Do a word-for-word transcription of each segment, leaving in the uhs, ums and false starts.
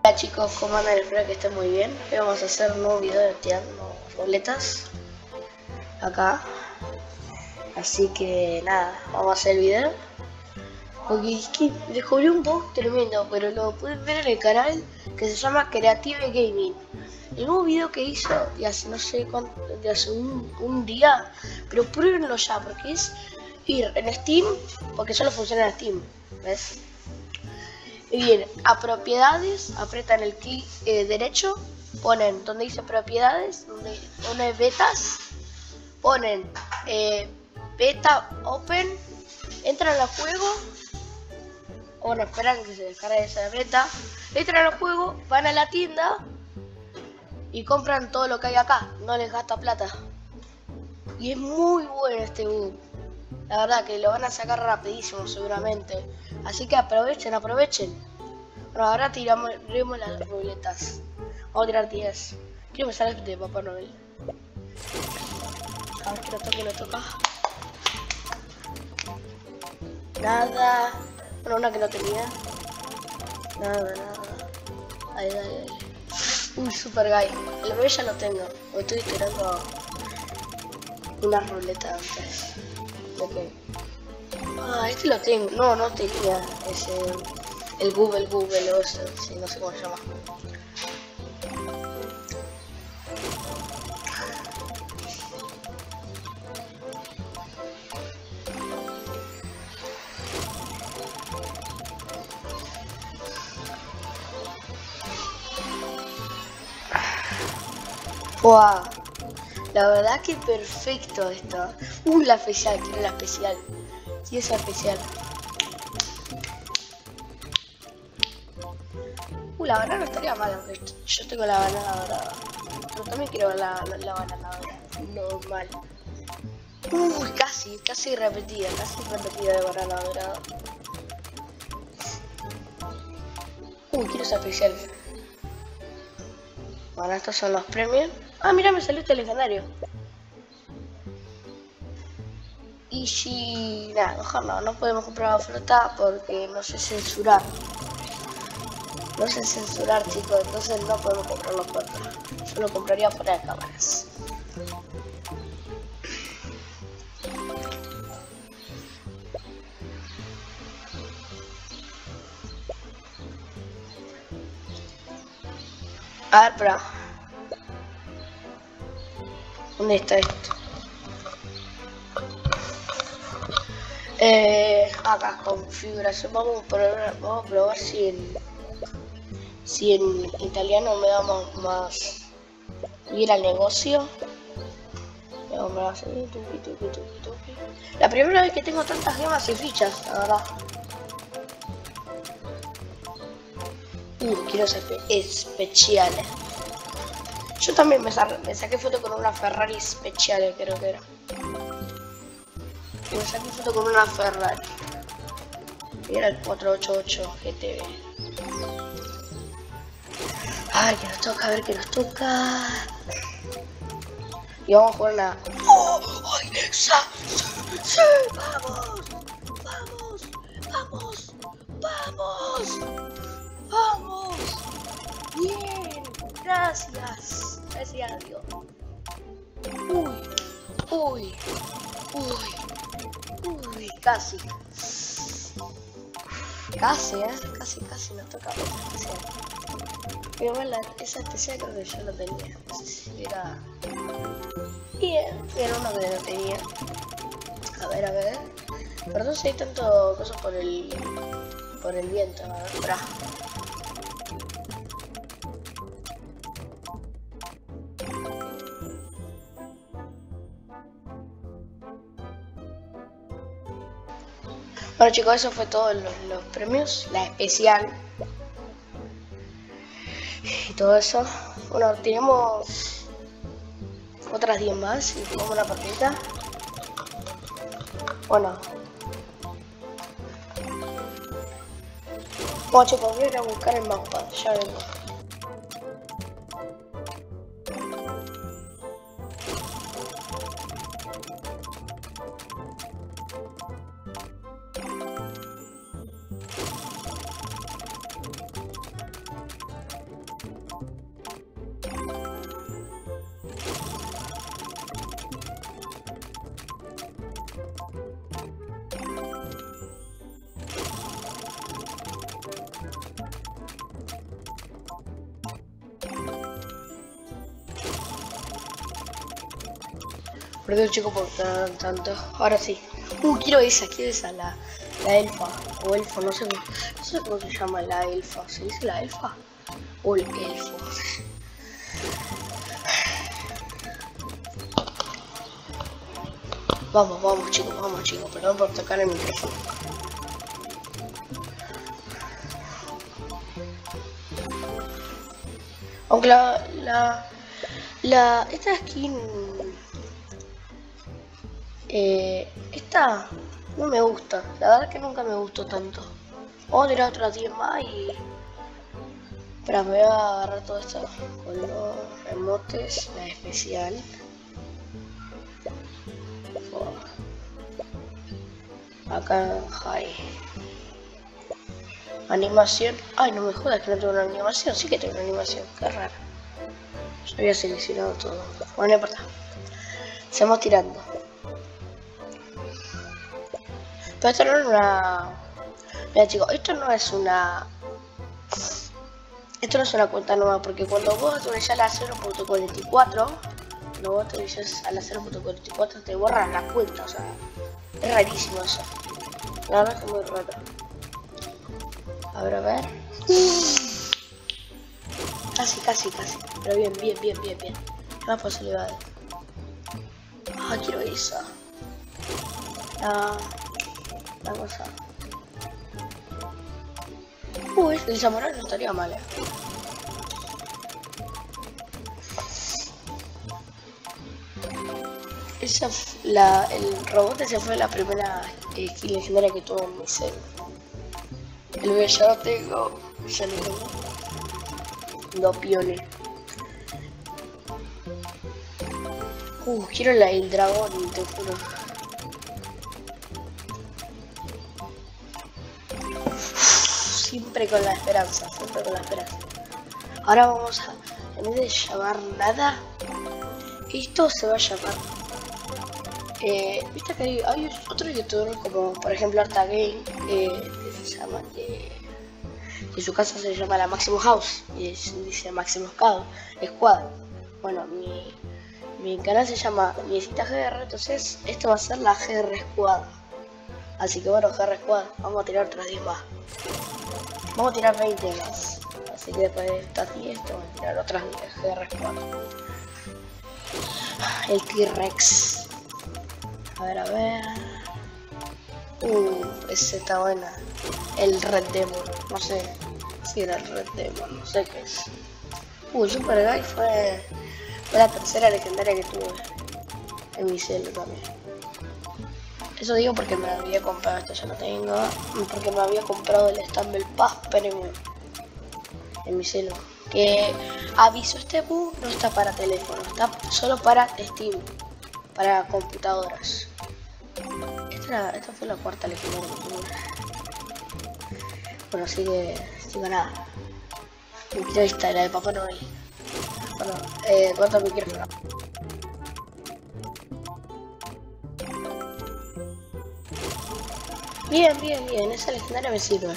Hola chicos, ¿cómo andan? Espero que estén muy bien. Hoy vamos a hacer un nuevo video de tirando ruletas acá. Así que nada, vamos a hacer el video. Porque es que descubrí un bug tremendo, pero lo pueden ver en el canal que se llama Creative Gaming. El nuevo video que hizo de hace no sé cuánto, de hace un, un día, pero pruébenlo ya, porque es ir en Steam, porque solo funciona en Steam, ¿ves? Y bien, a propiedades, apretan el clic eh, derecho, ponen donde dice propiedades, donde pone betas, ponen eh, beta open, entran al juego, o bueno, esperan que se descargue esa beta, entran al juego, van a la tienda y compran todo lo que hay acá, no les gasta plata. Y es muy bueno este bug, la verdad que lo van a sacar rapidísimo seguramente, así que aprovechen, aprovechen. Bueno, ahora tiramos, tiramos las ruletas. Vamos a tirar diez. Quiero empezar el de Papá Noel. A ver que no toque, no toca. Nada. Bueno, una que no tenía. Nada, nada. Ahí, ahí, ahí. Uy, super guy. El bebé ya lo tengo. Hoy estoy tirando una ruleta antes. Ok. Ah, este lo tengo. No, no tenía ese. El Google, Google, o eso, sí, no sé cómo se llama. Wow, la verdad que perfecto esto. Uh, la especial, quiero la especial. Sí, esa especial. Uh, la banana estaría mala, porque yo tengo la banana dorada. Pero también quiero la, la, la banana dorada. Normal. Uy, casi, casi repetida, casi repetida de banana dorada. Uy, quiero esa especial. Bueno, estos son los premios. Ah, mira, me salió este legendario. Y si... nada, mejor no, no podemos comprar la fruta porque no sé censurar. No sé censurar, chicos, entonces no podemos comprar la fruta. Yo lo compraría fuera de cámaras. A ver, pero... ¿dónde está esto? Eh, acá, configuración. Vamos a probar, vamos a probar si en, si en italiano me da más, más ir al negocio. Vamos a hacer tuki, tuki, tuki, tuki. La primera vez que tengo tantas gemas y fichas, la verdad. Uh, quiero ser especiales. Yo también me, sa me saqué foto con una Ferrari Speciale, creo que era. Me saqué foto con una Ferrari. Y era el cuatrocientos ochenta y ocho G T B. A ver qué nos toca, a ver qué nos toca. Y vamos a jugar una... ¡Oh! ¡Ay! ¡Sa! ¡Sí! ¡Sí! ¡Vamos! ¡Vamos! ¡Vamos! ¡Vamos! ¡Vamos! ¡Bien! ¡Gracias! Gracias a Dios. ¡Uy! ¡Uy! ¡Uy! ¡Uy! Casi. Casi, ¿eh? Casi, casi nos toca otra especial. Pero bueno, esa especial creo que yo lo tenía. No sé si era... Bien, era uno que no tenía. A ver, a ver. Perdón si hay tanto cosas por el... por el viento, a ver, bra. Bueno chicos, eso fue todo los, los premios, la especial y todo eso. Bueno, tenemos otras diez más y jugamos una partida. Bueno. Bueno chicos, voy a ir a buscar el mapa, ya vengo. Perdón, chicos, por tan, tanto. Ahora sí. Uh, quiero esa, quiero esa, la, la elfa. O elfo, no sé, no sé cómo se llama la elfa. ¿Se dice la elfa? O el elfo. Vamos, vamos, chicos, vamos, chicos. Perdón por tocar el micrófono. Aunque la, la, la, esta skin, eh, esta no me gusta, la verdad que nunca me gustó tanto. Vamos a tirar otras diez más y, espera, me voy a agarrar todo esto con los emotes, la especial. Acá, hay animación. Ay, no me jodas que no tengo una animación. Sí que tengo una animación, qué raro. Yo había seleccionado todo. Bueno, no importa. Seguimos tirando. Pero esto no es una... Mira, chicos, esto no es una... Esto no es una cuenta nueva, porque cuando vos actualizás a la cero punto cuarenta y cuatro, cuando vos actualizás a la cero punto cuarenta y cuatro te borran la cuenta, o sea, es rarísimo eso. La verdad que es muy raro. A ver, a ver. Casi, casi, casi. Pero bien, bien, bien, bien, bien. Más posibilidades. Ah, quiero esa. La... La cosa. Uy, el samurai no estaría mal, eh. Esa la, el robot ese fue la primera eh, skin legendaria que tuve en mi cel. El B ya lo tengo, ya lo tengo. Dos piones. Uh, quiero la del dragón, te juro. Siempre con la esperanza, siempre con la esperanza. Ahora vamos a, en vez de llamar nada, esto se va a llamar. Eh, Viste que hay, hay otros youtubers como por ejemplo Artagame, eh, que se llama, que en su casa se llama la Maximus House y dice Maximus Squad. Bueno, mi, mi canal se llama Niecita G R, entonces esto va a ser la G R Squad. Así que bueno, G R Squad, vamos a tirar otras diez más. Vamos a tirar veinte más. Así que después de estas diez, vamos a tirar otras diez G R Squad. El T-Rex. A ver, a ver. Uh, ese está buena. El Red Demon. No sé si era el Red Demon. No sé qué es. Uh, Super Guy fue, fue la tercera legendaria que tuve en mi celo también. Eso digo porque me había comprado, esto ya lo tengo. Porque me había comprado el Stumble Pass Premium en mi celo. Que aviso, este bug no está para teléfono, está solo para Steam. Para computadoras. Esta, esta fue la cuarta legendaria que tuve. Bueno, así que... Sigo nada. Mi quiero esta, la de Papá Noel. Bueno, eh, corto el micrófono. Bien, bien, bien. Esa legendaria me sirve.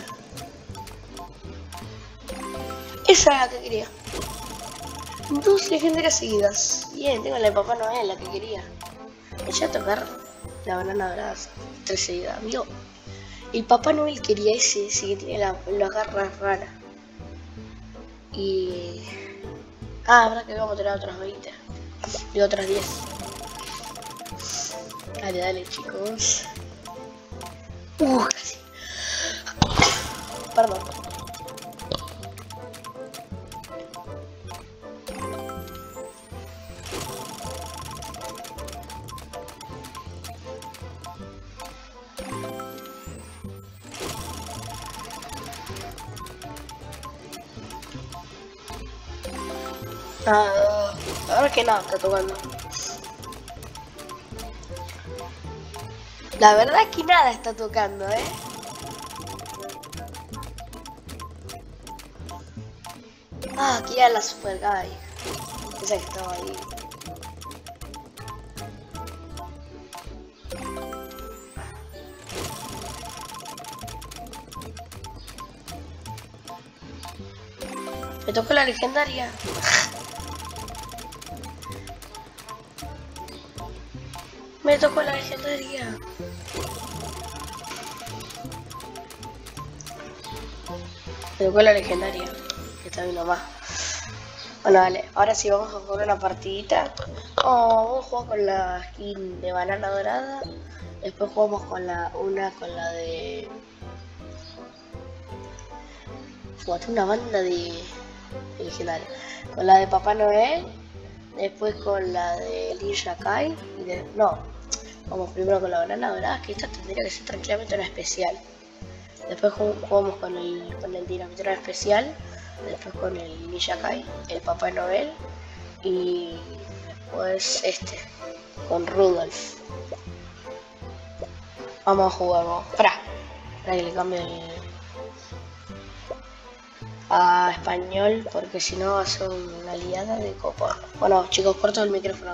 Esa es la que quería. Dos legendarias seguidas. Bien, tengo la de Papá Noel, la que quería. Me voy a tocar la banana dorada tres seguidas, amigo. El Papá Noel quería ese, ese que tiene la, las garras raras. Y... Ah, habrá que vamos a tener otras veinte. Y otras diez. Dale, dale, chicos. Uh, casi. Perdón. Ah, ahora que nada está tocando. La verdad es que nada está tocando, eh. Ah, aquí era la Super Guy. Esa que estaba ahí. Me tocó la legendaria. Me tocó la legendaria. Me tocó la legendaria. Que está viendo más. Bueno, dale. Ahora sí vamos a jugar una partidita. Oh, vamos a jugar con la skin de banana dorada. Después jugamos con la una con la de... Jugaste una banda de... legendaria. Con la de Papá Noel. Después con la de Ninja Kai. Y de... No. Vamos primero con la banana dorada. Que esta tendría que ser tranquilamente una especial. Después jugamos con el, con el dinamitrón especial. Después con el Ninja Kai. El Papá Noel. Y después este. Con Rudolph. Vamos a jugar, vamos. Espera. Espera que le cambie el... a español, porque si no va a ser una liada de copa. Bueno, chicos, corto el micrófono.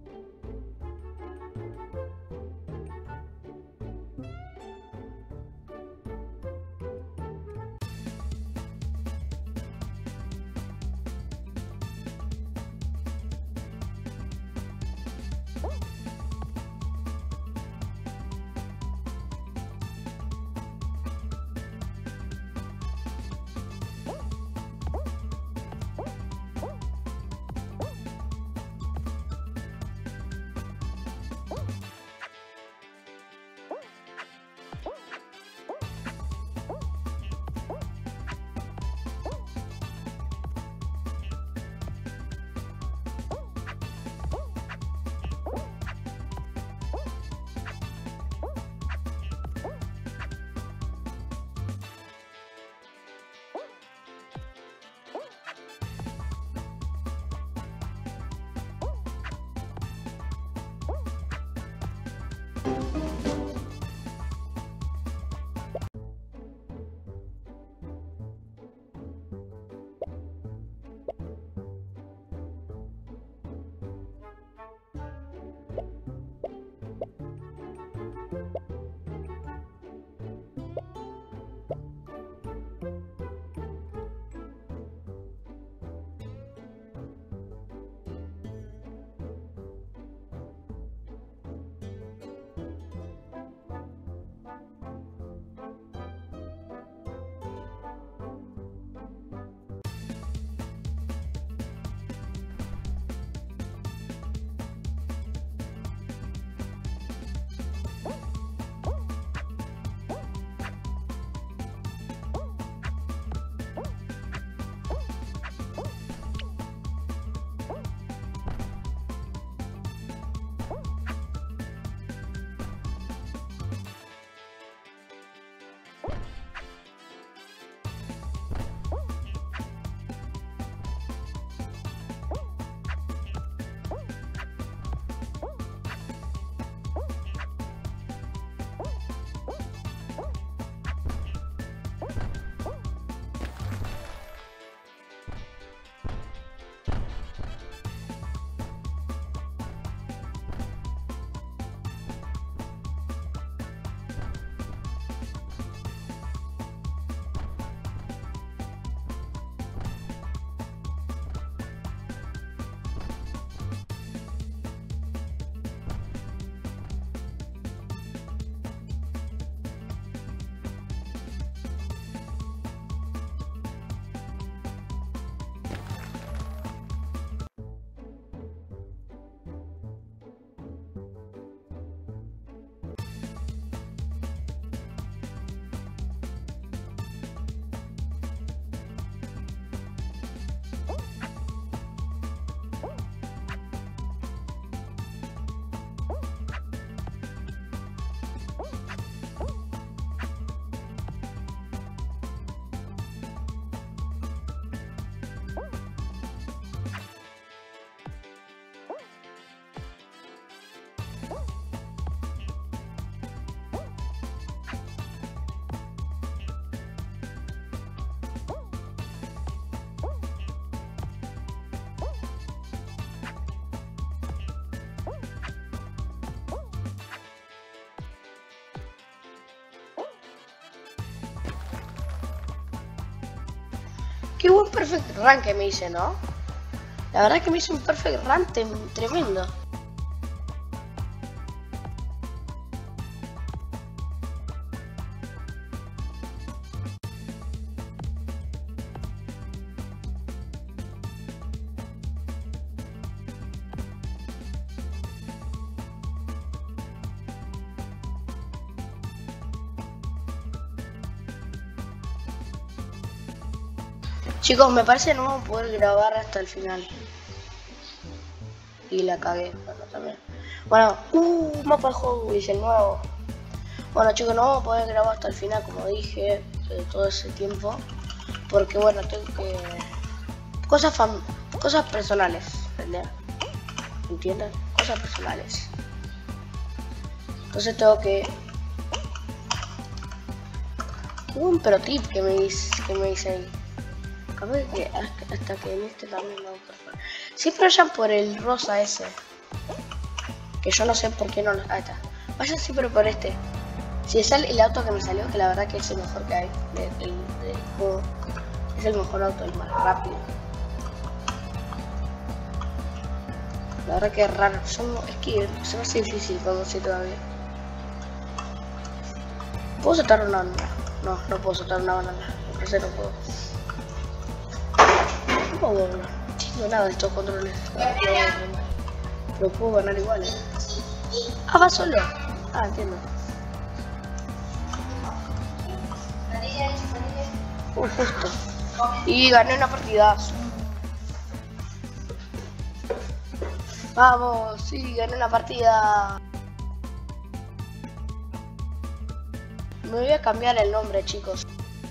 Qué buen perfect run que me hice, ¿no? La verdad es que me hice un perfect run tremendo. Chicos, me parece que no vamos a poder grabar hasta el final. Y la cagué, bueno, también. Bueno, uh, mapa de juego, dice el nuevo. Bueno chicos, no vamos a poder grabar hasta el final, como dije, de todo ese tiempo. Porque bueno, tengo que... Cosas fam... Cosas personales, ¿entendés? ¿Entienden? Cosas personales. Entonces tengo que... Hubo un pro tip que me dice, que me dice ahí. Capaz que hasta que en este también no. Siempre vayan por el rosa ese. Que yo no sé por qué no lo... Ah, está. Vayan siempre por este. Si es el, el auto que me salió, que la verdad que es el mejor que hay del de, de, de juego. Es el mejor auto, el más rápido. La verdad que es raro. Son, es que se me hace difícil conducir todavía. ¿Puedo soltar una banana? No, no puedo soltar una banana. Me parece que no puedo. No puedo, no entiendo nada de estos controles. Pero puedo ganar igual, ¿eh? Ah, va solo. Ah, entiendo. Uh, justo. Y gané una partida. Vamos, sí, gané una partida. Me voy a cambiar el nombre, chicos.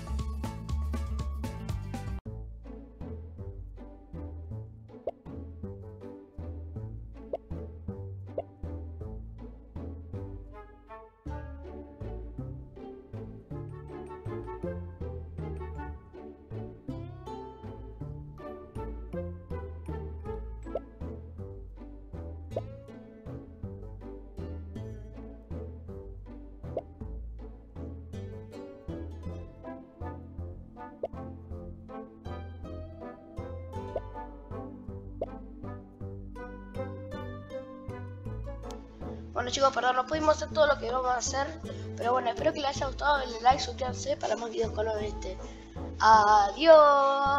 Bueno chicos, perdón, no pudimos hacer todo lo que íbamos a hacer, pero bueno, espero que les haya gustado, denle like, suscríbanse para más videos como este. Adiós.